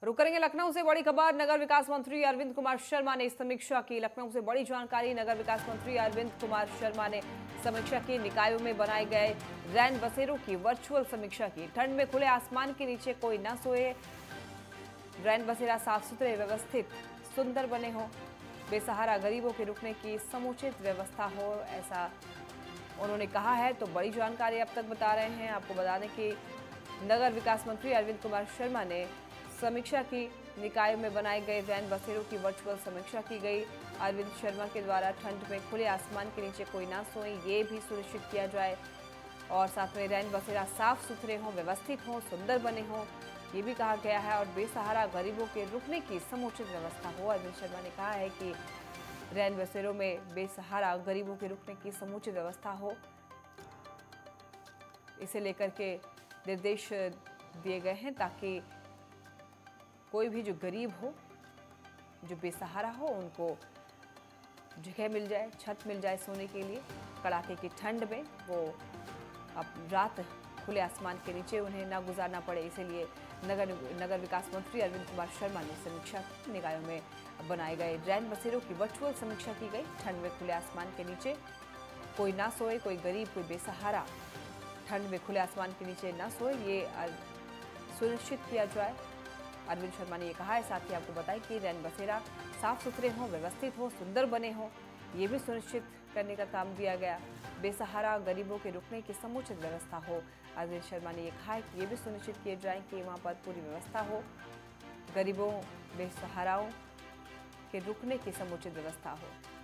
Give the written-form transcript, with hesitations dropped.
रुक करेंगे लखनऊ से बड़ी खबर। नगर विकास मंत्री अरविंद कुमार शर्मा ने समीक्षा की। लखनऊ से बड़ी जानकारी। नगर विकास मंत्री अरविंद कुमार शर्मा ने समीक्षा की। निकायों में बनाए गए रैन बसेरों की वर्चुअल समीक्षा की। ठंड में खुले आसमान के नीचे कोई न सोए। रैन बसेरा साफ सुथरे, व्यवस्थित, सुंदर बने हो। बेसहारा गरीबों के रुकने की समुचित व्यवस्था हो, ऐसा उन्होंने कहा है। तो बड़ी जानकारी अब तक बता रहे हैं। आपको बता दें कि नगर विकास मंत्री अरविंद कुमार शर्मा ने समीक्षा की। निकायों में बनाए गए रैन बसेरों की वर्चुअल समीक्षा की गई। अरविंद शर्मा के द्वारा ठंड में खुले आसमान के नीचे कोई ना सोए, ये भी सुनिश्चित किया जाए। और साथ में रैन बसेरा साफ सुथरे हों, व्यवस्थित हों, सुंदर बने हों, ये भी कहा गया है। और बेसहारा गरीबों के रुकने की समुचित व्यवस्था हो। अरविंद शर्मा ने कहा है कि रैन बसेरों में बेसहारा गरीबों के रुकने की समुचित व्यवस्था हो, इसे लेकर के निर्देश दिए गए हैं ताकि कोई भी जो गरीब हो, जो बेसहारा हो, उनको जगह मिल जाए, छत मिल जाए सोने के लिए। कड़ाके की ठंड में वो अब रात खुले आसमान के नीचे उन्हें ना गुजारना पड़े, इसीलिए नगर विकास मंत्री अरविंद कुमार शर्मा ने समीक्षा की। निकायों में बनाए गए रैन बसेरों की वर्चुअल समीक्षा की गई। ठंड में खुले आसमान के नीचे कोई ना सोए, कोई गरीब, कोई बेसहारा ठंड में खुले आसमान के नीचे ना सोए, ये सुनिश्चित किया जाए। अरविंद शर्मा ने ये कहा है। साथ ही आपको बताएं कि रैन बसेरा साफ सुथरे हों, व्यवस्थित हो, सुंदर बने हों, ये भी सुनिश्चित करने का काम दिया गया। बेसहारा गरीबों के रुकने की समुचित व्यवस्था हो। अरविंद शर्मा ने ये कहा है कि ये भी सुनिश्चित किए जाए कि वहाँ पर पूरी व्यवस्था हो, गरीबों, बेसहाराओं के रुकने की समुचित व्यवस्था हो।